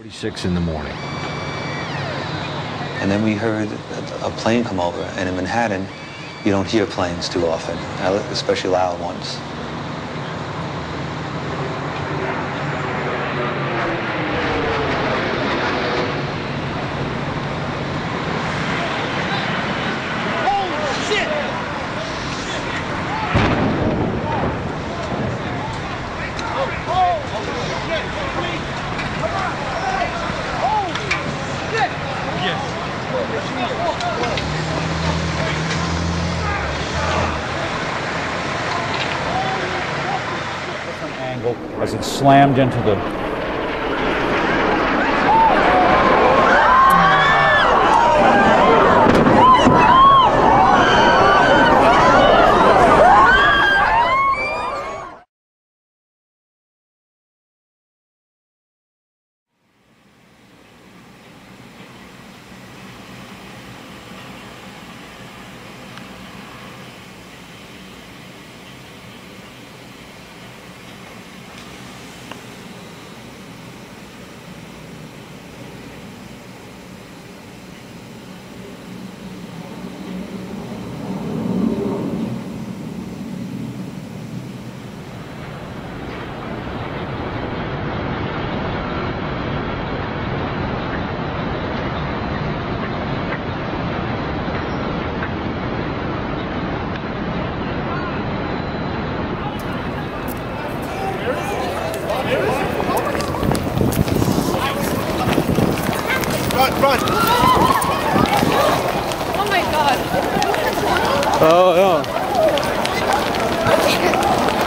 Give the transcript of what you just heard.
46 in the morning. And then we heard a plane come over, and in Manhattan, you don't hear planes too often, especially loud ones. Angle as it slammed into the Run! Oh my God. Oh, yeah.